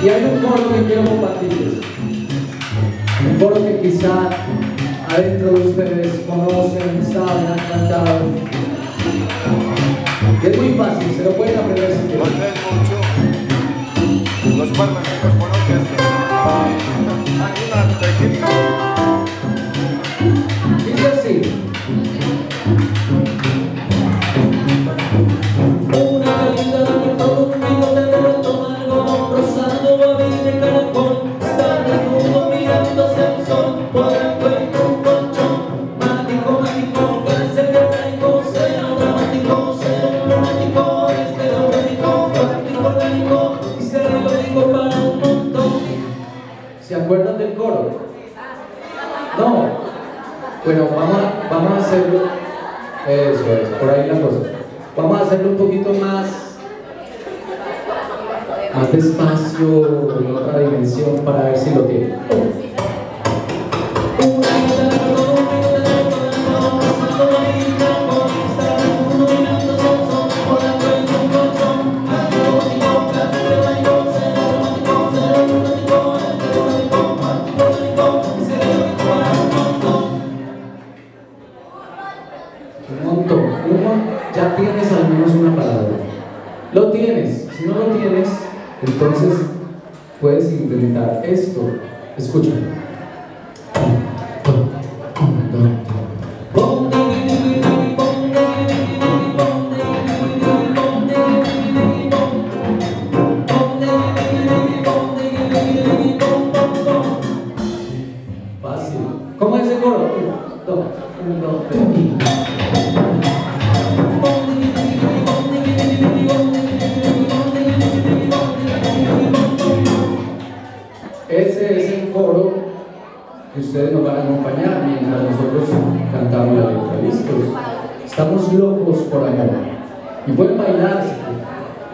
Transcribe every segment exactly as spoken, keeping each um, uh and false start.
Y hay un coro que quiero compartirles. Un coro que quizá adentro de ustedes conocen, saben, han cantado. Que es muy fácil, se lo pueden aprender si quieren. Los parlamentos conocen. Hay una técnica. Dice así. Una linda de todo un bigote de ratón, algodón rosado, babi de caracol. Está desnudo mirándose al sol, por encuentro un colchón. Mágico, mágico, que es el dramático, cero dramático, cero dramático, este orgánico, práctico, orgánico, y se lo digo para un montón. ¿Se acuerdan del coro? No. Bueno, vamos a, vamos a hacerlo. Eso es, por ahí la cosa. Vamos a hacerlo un poquito más, más despacio, en otra dimensión, para ver si lo tienen. Un montón, un montón. Ya tienes al menos una palabra. Lo tienes. Si no lo tienes, entonces puedes intentar esto. Escucha. Fácil. ¿Cómo es el coro? Uno, dos, uno, dos, tres y... Ese es el coro que ustedes nos van a acompañar mientras nosotros cantamos la letra. ¿Listos? Estamos locos por amor. Y pueden bailar si quieren.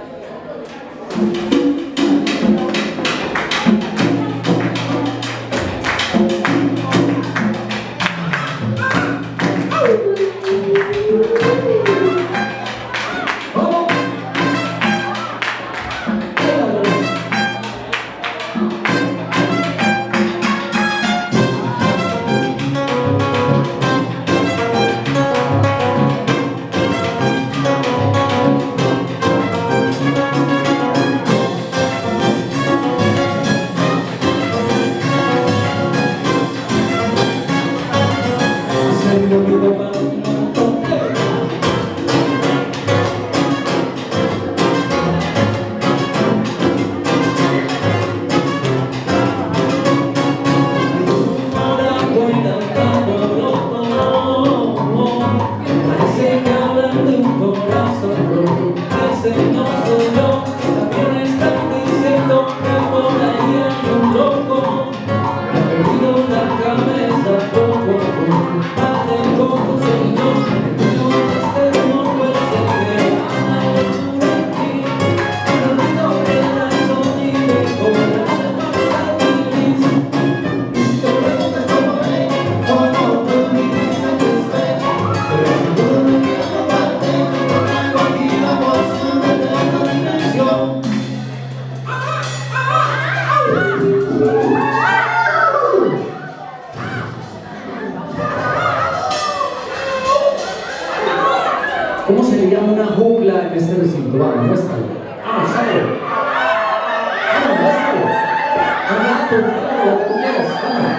¿Cómo se le llama una jungla en este recinto? Vamos, muéstralo. Vamos, sale. Vamos, muéstralo. Un gato, un perro, lo que tú quieras. Vamos.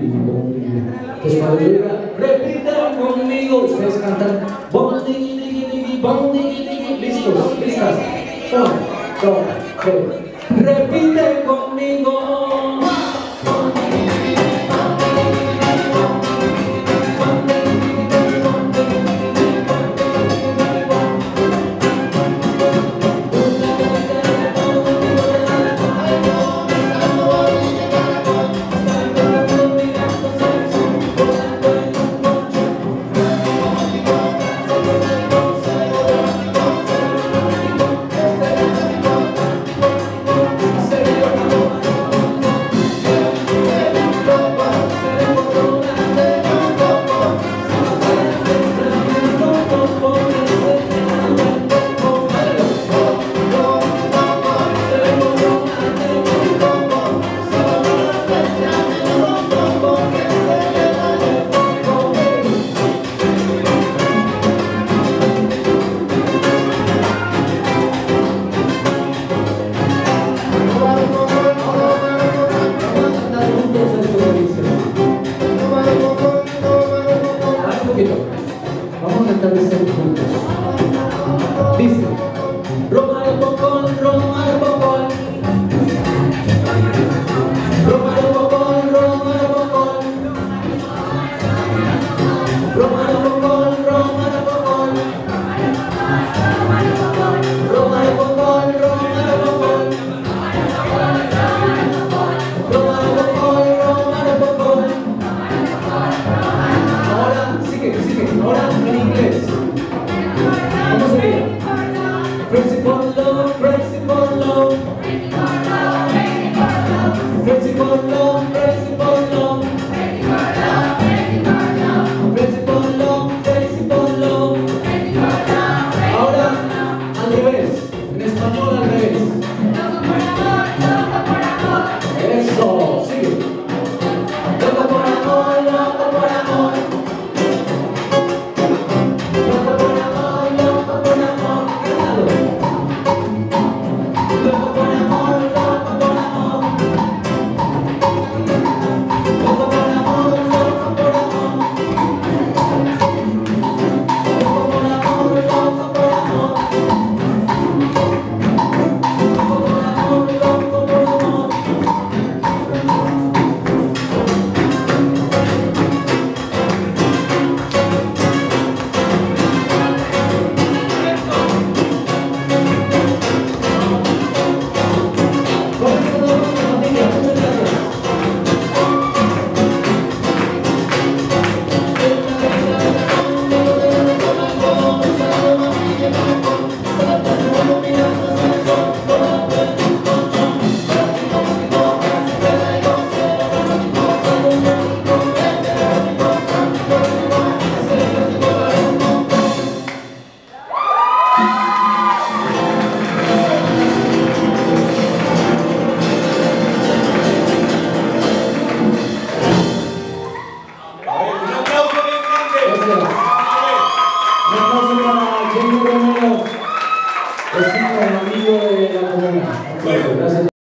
digi, bom, digi. Entonces cuando yo diga, repita conmigo, ustedes cantan, bom, digi, digi, digi, bom, digi, digi. ¿Listos? ¿Listas? Uno, dos, tres. Repite conmigo. Vamos a cantar este juntos.